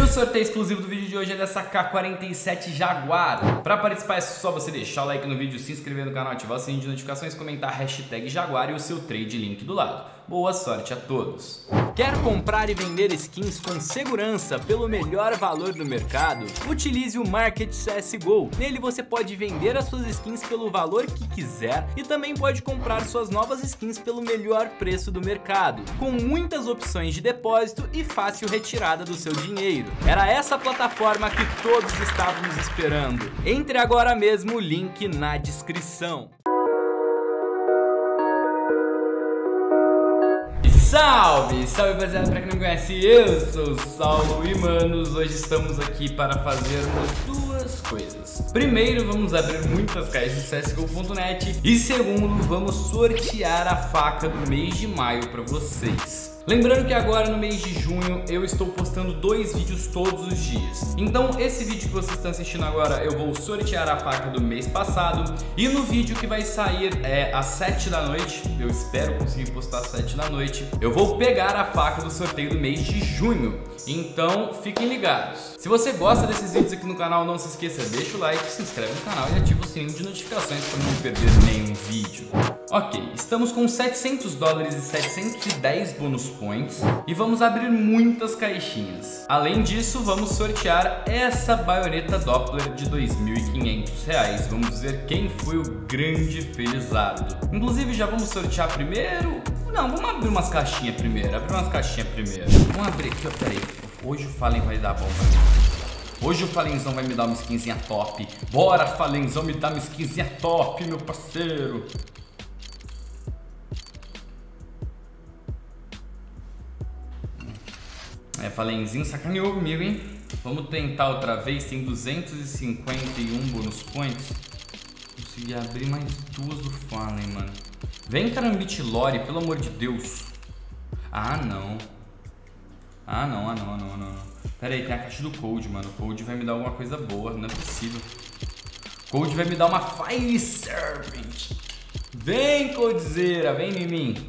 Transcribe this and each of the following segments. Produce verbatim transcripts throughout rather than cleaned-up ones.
o sorteio exclusivo do vídeo de hoje é dessa K quarenta e sete Jaguar. Para participar é só você deixar o like no vídeo, se inscrever no canal, ativar o sininho de notificações, comentar a hashtag Jaguar e o seu trade link do lado. Boa sorte a todos! Quer comprar e vender skins com segurança pelo melhor valor do mercado? Utilize o Market C S G O. Nele você pode vender as suas skins pelo valor que quiser e também pode comprar suas novas skins pelo melhor preço do mercado, com muitas opções de depósito e fácil retirada do seu dinheiro. Era essa plataforma que todos estávamos esperando. Entre agora mesmo, o link na descrição. Salve, salve rapaziada, pra quem não me conhece, eu sou o Saulo e manos, hoje estamos aqui para fazermos duas coisas. Primeiro, vamos abrir muitas caixas do C S G O ponto net e segundo, vamos sortear a faca do mês de maio para vocês. Lembrando que agora no mês de junho eu estou postando dois vídeos todos os dias. Então esse vídeo que vocês estão assistindo agora eu vou sortear a faca do mês passado. E no vídeo que vai sair é, às sete da noite, eu espero conseguir postar às sete da noite, eu vou pegar a faca do sorteio do mês de junho. Então fiquem ligados. Se você gosta desses vídeos aqui no canal, não se esqueça, deixa o like, se inscreve no canal e ativa o sininho de notificações para não perder nenhum vídeo. Ok, estamos com setecentos dólares e setecentos e dez bônus points e vamos abrir muitas caixinhas. Além disso, vamos sortear essa baioneta Doppler de dois mil e quinhentos reais. Vamos ver quem foi o grande felizardo. Inclusive, já vamos sortear primeiro... Não, vamos abrir umas caixinhas primeiro. Abrir umas caixinhas primeiro. Vamos abrir aqui, ó, peraí. Hoje o Fallen vai dar bom pra mim. Hoje o Falenzão vai me dar uma skinzinha top. Bora, Falenzão, me dá uma skinzinha top, meu parceiro. É, Falenzinho sacaneou comigo, hein? Vamos tentar outra vez. Tem duzentos e cinquenta e um bônus points. Consegui abrir mais duas do Fallen, mano. Vem, Karambit Lore, pelo amor de Deus. Ah, não. Ah, não, ah, não, ah, não, ah, não. Pera aí, tem a caixa do Cold, mano. O Cold vai me dar alguma coisa boa, não é possível. Cold vai me dar uma Fire Serpent. Vem, Coldzera, vem em mim.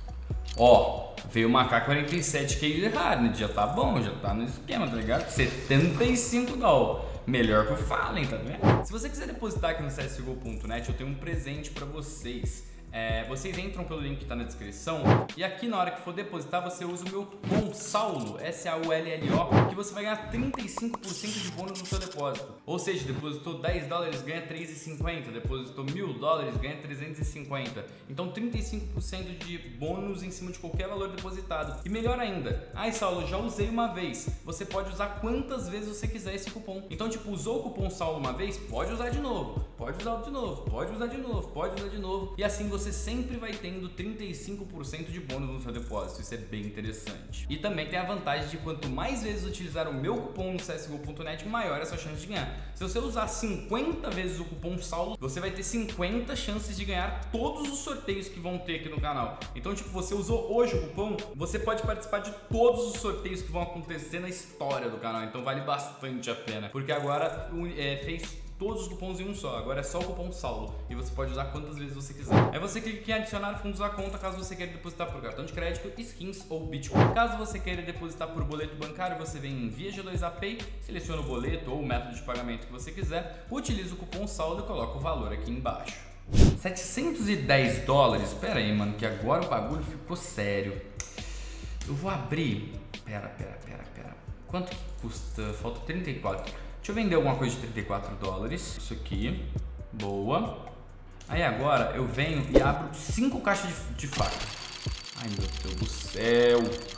Ó, veio uma K quarenta e sete Cage Hardened, já tá bom, já tá no esquema, tá ligado? setenta e cinco dólares. Melhor que o Fallen, tá vendo? Se você quiser depositar aqui no C S G O ponto net, eu tenho um presente pra vocês. É, vocês entram pelo link que tá na descrição e aqui na hora que for depositar você usa o meu cupom SAULO, S A U L L O, que você vai ganhar trinta e cinco por cento de bônus no seu depósito. Ou seja, depositou dez dólares, ganha três reais e cinquenta centavos, depositou mil dólares, ganha trezentos e cinquenta. Então trinta e cinco por cento de bônus em cima de qualquer valor depositado. E melhor ainda, ai Saulo, já usei uma vez. Você pode usar quantas vezes você quiser esse cupom. Então tipo, usou o cupom SAULO uma vez, pode usar de novo, pode usar de novo, pode usar de novo, pode usar de novo. E assim você você sempre vai tendo trinta e cinco por cento de bônus no seu depósito, isso é bem interessante. E também tem a vantagem de quanto mais vezes utilizar o meu cupom no C S G O ponto net, maior é a sua chance de ganhar. Se você usar cinquenta vezes o cupom SAULO, você vai ter cinquenta chances de ganhar todos os sorteios que vão ter aqui no canal. Então, tipo, você usou hoje o cupom, você pode participar de todos os sorteios que vão acontecer na história do canal. Então vale bastante a pena, porque agora é, fez todos os cupons em um só, agora é só o cupom SAULO e você pode usar quantas vezes você quiser. Aí você clica em adicionar fundos à conta caso você queira depositar por cartão de crédito, skins ou Bitcoin. Caso você queira depositar por boleto bancário, você vem em Via G dois A Pay, seleciona o boleto ou o método de pagamento que você quiser, utiliza o cupom SAULO e coloca o valor aqui embaixo. setecentos e dez dólares, pera aí, mano, que agora o bagulho ficou sério. Eu vou abrir, pera, pera, pera, pera, quanto que custa? Falta trinta e quatro. Deixa eu vender alguma coisa de trinta e quatro dólares. Isso aqui. Boa. Aí agora eu venho e abro cinco caixas de, de faca. Ai, meu Deus do céu.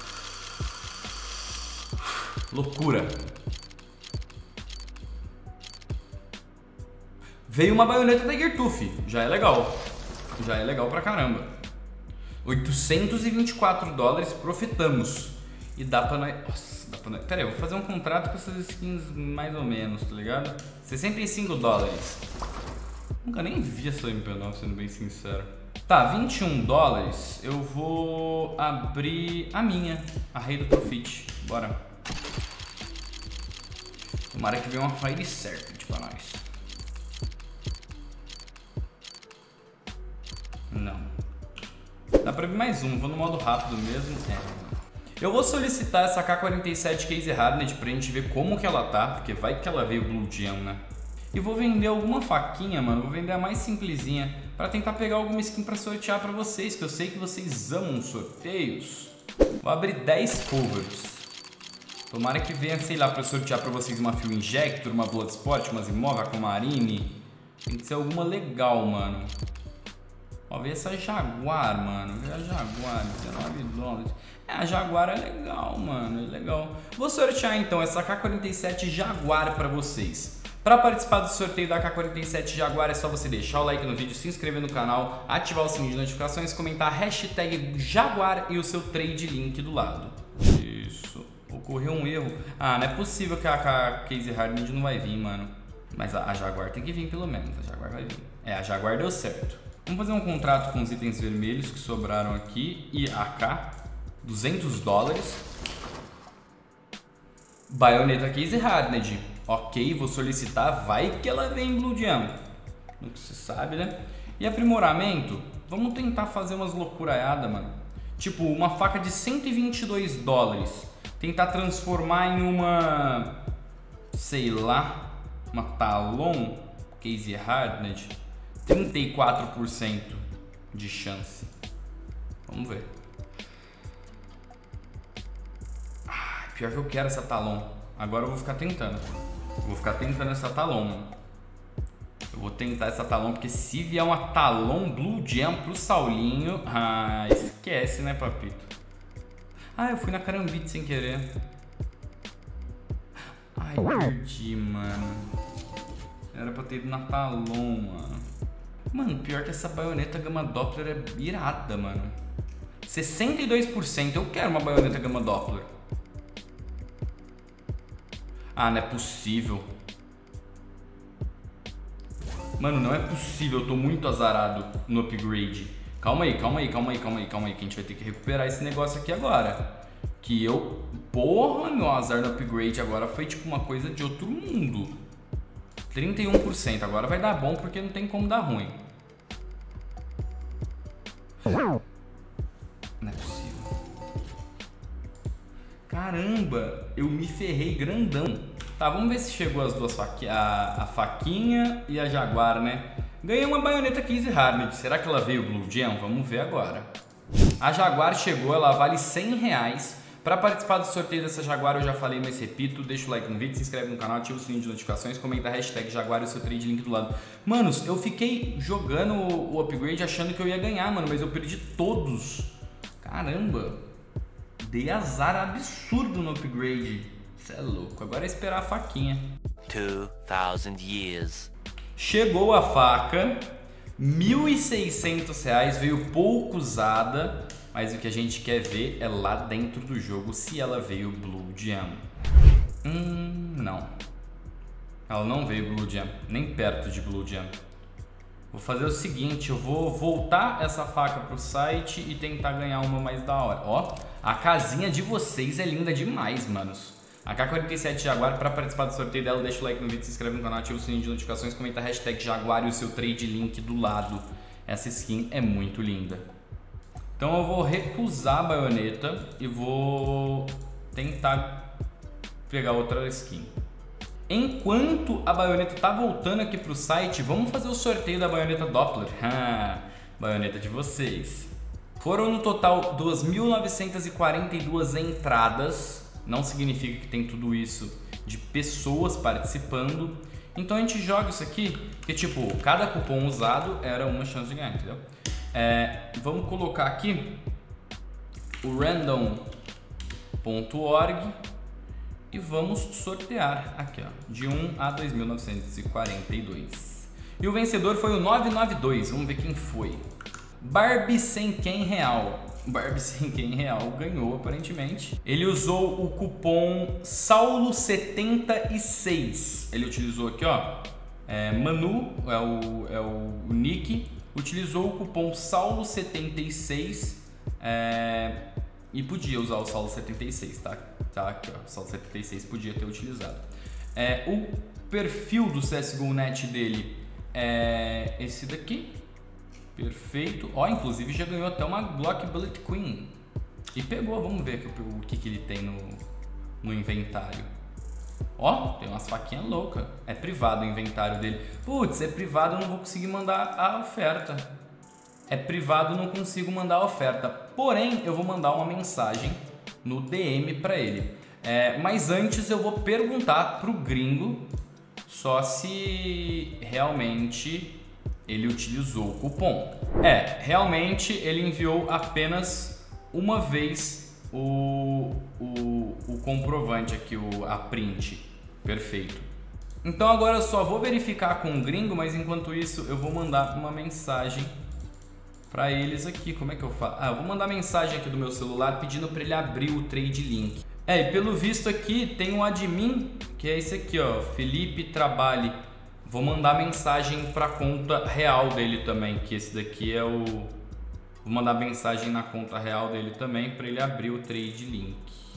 Loucura. Veio uma baioneta Tiger Tooth. Já é legal. Já é legal pra caramba. oitocentos e vinte e quatro dólares, profitamos. E dá pra nós... Nossa, dá pra nós... Pera aí, eu vou fazer um contrato com essas skins mais ou menos, tá ligado? sessenta e cinco dólares. Nunca nem vi essa M P nove, sendo bem sincero. Tá, vinte e um dólares. Eu vou abrir a minha, a Rei do Profit. Bora. Tomara que venha uma Fire Serpent pra nós. Não. Dá pra abrir mais um, vou no modo rápido mesmo. É. Eu vou solicitar essa K quarenta e sete Case Hardened pra gente ver como que ela tá, porque vai que ela veio Blue Gem, né? E vou vender alguma faquinha, mano, vou vender a mais simplesinha pra tentar pegar alguma skin pra sortear pra vocês, que eu sei que vocês amam sorteios. Vou abrir dez covers. Tomara que venha, sei lá, pra sortear pra vocês uma Fuel Injector, uma Bloodsport, uma Zimova com Marine. Tem que ser alguma legal, mano. Ó, vê essa Jaguar, mano. Vê a Jaguar, dezenove dólares. É, a Jaguar é legal, mano, é legal. Vou sortear então essa K quarenta e sete Jaguar pra vocês. Para participar do sorteio da K quarenta e sete Jaguar é só você deixar o like no vídeo, se inscrever no canal, ativar o sininho de notificações, comentar a hashtag Jaguar e o seu trade link do lado. Isso. Ocorreu um erro. Ah, não é possível que a, a Case Hardened não vai vir, mano. Mas a, a Jaguar tem que vir pelo menos, a Jaguar vai vir. É, a Jaguar deu certo. Vamos fazer um contrato com os itens vermelhos que sobraram aqui e A K, duzentos dólares. Baioneta Case Hardened. Ok, vou solicitar, vai que ela vem em Blue Gem. Não que se sabe, né? E aprimoramento, vamos tentar fazer umas loucuraiadas, mano. Tipo, uma faca de cento e vinte e dois dólares. Tentar transformar em uma, sei lá, uma Talon Case Hardened. trinta e quatro por cento de chance. Vamos ver. Ah, pior que eu quero essa Talon. Agora eu vou ficar tentando. Vou ficar tentando essa Talon, mano. Eu vou tentar essa Talon, porque se vier uma Talon Blue Gem pro Saulinho... Ah, esquece, né, papito? Ah, eu fui na Karambit sem querer. Ai, perdi, mano. Era pra ter ido na Talon, mano. Mano, pior que essa baioneta Gamma Doppler é irada, mano. sessenta e dois por cento. Eu quero uma baioneta Gamma Doppler. Ah, não é possível. Mano, não é possível. Eu tô muito azarado no upgrade. Calma aí, calma aí, calma aí, calma aí, calma aí. Que a gente vai ter que recuperar esse negócio aqui agora. Que eu... Porra, meu azar no upgrade agora foi tipo uma coisa de outro mundo. trinta e um por cento. Agora vai dar bom porque não tem como dar ruim. Não é possível. Caramba, eu me ferrei grandão. Tá, vamos ver se chegou as duas faquinhas, a, a faquinha e a Jaguar, né? Ganhei uma baioneta Case Hardened. Será que ela veio Blue Gem? Vamos ver agora. A Jaguar chegou, ela vale cem reais. Para participar do sorteio dessa Jaguar, eu já falei, mas repito, deixa o like no vídeo, se inscreve no canal, ativa o sininho de notificações, comenta a hashtag Jaguar e o seu trade link do lado. Manos, eu fiquei jogando o upgrade achando que eu ia ganhar, mano, mas eu perdi todos. Caramba. Dei azar absurdo no upgrade. Cê é louco. Agora é esperar a faquinha. two thousand years. Chegou a faca. mil e seiscentos reais. Veio pouco usada. Mas o que a gente quer ver é lá dentro do jogo se ela veio Blue Gem. Hum, não. Ela não veio Blue Gem. Nem perto de Blue Gem. Vou fazer o seguinte, eu vou voltar essa faca pro site e tentar ganhar uma mais da hora. Ó, a casinha de vocês é linda demais, manos. A K quarenta e sete Jaguar, para participar do sorteio dela, deixa o like no vídeo, se inscreve no canal, ativa o sininho de notificações, comenta a hashtag Jaguar e o seu trade link do lado. Essa skin é muito linda. Então eu vou recusar a baioneta e vou tentar pegar outra skin. Enquanto a baioneta tá voltando aqui pro site, vamos fazer o sorteio da baioneta Doppler. Ah, baioneta de vocês. Foram no total duas mil novecentas e quarenta e duas entradas. Não significa que tem tudo isso de pessoas participando. Então a gente joga isso aqui, porque tipo, cada cupom usado era uma chance de ganhar, entendeu? É, vamos colocar aqui o random ponto org e vamos sortear aqui, ó, de um a dois mil novecentos e quarenta e dois. E o vencedor foi o nove nove dois, vamos ver quem foi. Barbie sem quem real. Barbie sem quem real ganhou aparentemente. Ele usou o cupom Saulo setenta e seis. Ele utilizou aqui, ó, é, Manu é o, é o nick. Utilizou o cupom Saulo setenta e seis é, e podia usar o Saulo setenta e seis, tá? Tá aqui, ó, o Saulo setenta e seis podia ter utilizado. É, o perfil do C S G O Net dele é esse daqui. Perfeito. Ó, inclusive já ganhou até uma Glock Bullet Queen. E pegou, vamos ver o que, que ele tem no, no inventário. Ó, tem umas faquinhas loucas. É privado o inventário dele. Putz, é privado, eu não vou conseguir mandar a oferta. É privado, não consigo mandar a oferta. Porém, eu vou mandar uma mensagem no D M pra ele. É, mas antes eu vou perguntar pro gringo só se realmente ele utilizou o cupom. É, realmente ele enviou apenas uma vez o, o, o comprovante aqui, o, a print. Perfeito. Então agora eu só vou verificar com o gringo, mas enquanto isso eu vou mandar uma mensagem para eles aqui. Como é que eu faço? Ah, eu vou mandar mensagem aqui do meu celular pedindo para ele abrir o trade link. É, e pelo visto aqui tem um admin, que é esse aqui, ó, Felipe Trabalhe. Vou mandar mensagem para a conta real dele também, que esse daqui é o... Vou mandar mensagem na conta real dele também para ele abrir o trade link,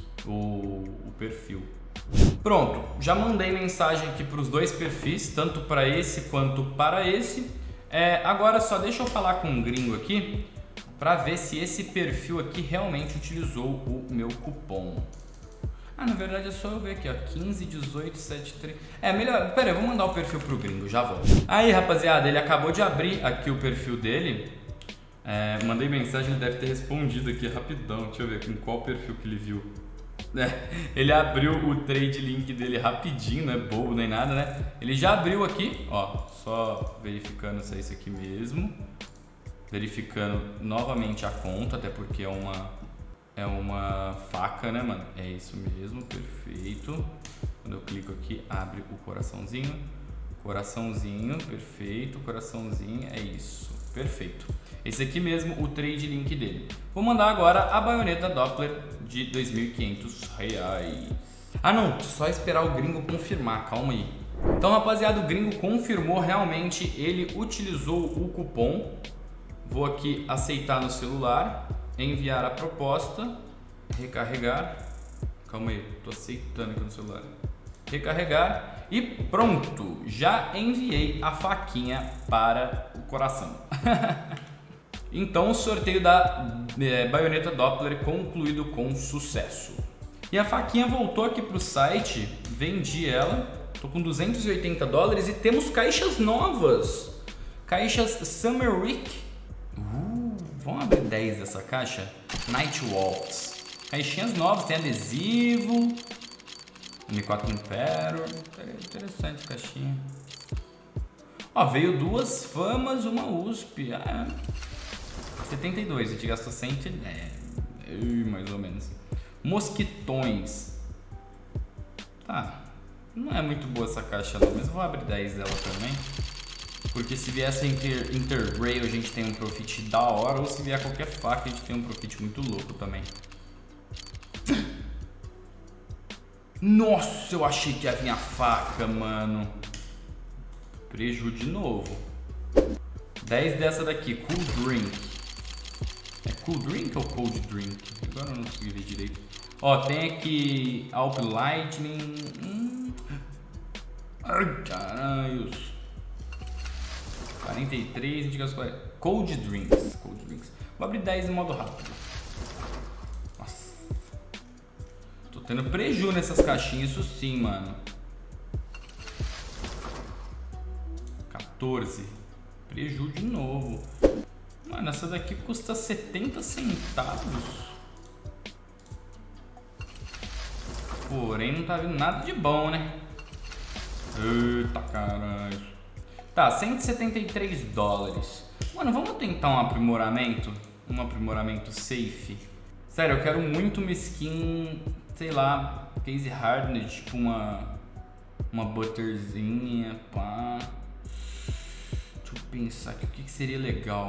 o, o perfil. Pronto, já mandei mensagem aqui para os dois perfis, tanto para esse quanto para esse. É, agora só deixa eu falar com um gringo aqui para ver se esse perfil aqui realmente utilizou o meu cupom. Ah, na verdade é só eu ver aqui, ó, quinze, dezoito, setenta e três. É melhor, pera aí, eu vou mandar o perfil pro gringo, já volto. Aí, rapaziada, ele acabou de abrir aqui o perfil dele. É, mandei mensagem, ele deve ter respondido aqui rapidão. Deixa eu ver com qual perfil que ele viu. É, ele abriu o trade link dele rapidinho, não é bobo nem nada, né? Ele já abriu aqui, ó, só verificando se é isso aqui mesmo. Verificando novamente a conta, até porque é uma... É uma faca, né, mano? É isso mesmo, perfeito. Quando eu clico aqui, abre o coraçãozinho. Coraçãozinho, perfeito. Coraçãozinho, é isso, perfeito. Esse aqui mesmo, o trade link dele. Vou mandar agora a baioneta Doppler de dois mil e quinhentos reais. Ah, não, só esperar o gringo confirmar, calma aí. Então, rapaziada, o gringo confirmou realmente, ele utilizou o cupom. Vou aqui aceitar no celular. Enviar a proposta, recarregar, calma aí, tô aceitando aqui no celular, recarregar e pronto, já enviei a faquinha para o coração. Então o sorteio da é, baioneta Doppler concluído com sucesso. E a faquinha voltou aqui pro site, vendi ela, tô com duzentos e oitenta dólares e temos caixas novas, caixas Summer Week. Uh. Vamos abrir dez dessa caixa? Night Walks. Caixinhas novas, tem adesivo. M quatro Impero. Interessante essa caixinha. Ó, veio duas famas, uma U S P. Ah, setenta e dois, a gente gastou cento e dez. Mais ou menos. Mosquitões. Tá. Não é muito boa essa caixa não, mas eu vou abrir dez dela também. Porque se vier essa Inter, Interrail a gente tem um profit da hora, ou se vier qualquer faca a gente tem um profit muito louco também. Nossa, eu achei que ia vir a faca, mano. Preju de novo. dez dessa daqui, Cool Drink. É Cool Drink ou Cold Drink? Agora eu não consegui ver direito. Ó, tem aqui Alp Lightning. Hum. Ai, caralho. quarenta e três, indica Cold Drinks. Cold Drinks. Vou abrir dez em modo rápido. Nossa. Tô tendo preju nessas caixinhas, isso sim, mano. quatorze. Preju de novo. Mano, essa daqui custa setenta centavos. Porém, não tá vindo nada de bom, né? Eita, caralho. Tá, cento e setenta e três dólares. Mano, vamos tentar um aprimoramento? Um aprimoramento safe. Sério, eu quero muito uma skin, sei lá, case hardened, tipo uma uma butterzinha, pá. Deixa eu pensar aqui, o que, que seria legal.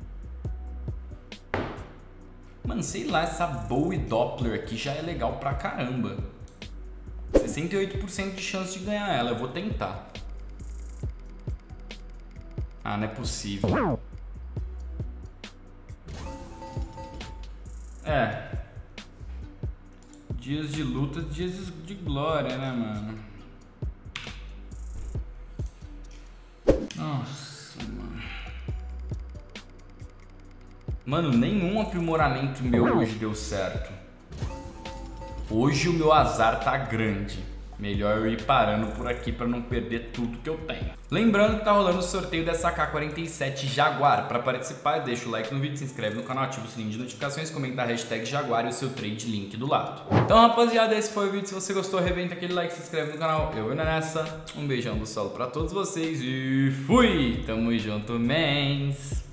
Mano, sei lá, essa Bowie Doppler aqui já é legal pra caramba. sessenta e oito por cento de chance de ganhar ela, eu vou tentar. Ah, não é possível. É. Dias de luta, dias de glória, né, mano? Nossa, mano. Mano, nenhum aprimoramento meu hoje deu certo. Hoje o meu azar tá grande. Melhor eu ir parando por aqui pra não perder tudo que eu tenho. Lembrando que tá rolando o sorteio dessa K quarenta e sete Jaguar. Pra participar, deixa o like no vídeo, se inscreve no canal, ativa o sininho de notificações, comenta a hashtag Jaguar e o seu trade link do lado. Então, rapaziada, esse foi o vídeo. Se você gostou, arrebenta aquele like, se inscreve no canal. Eu vou indo nessa. Um beijão do solo pra todos vocês e fui! Tamo junto, mens!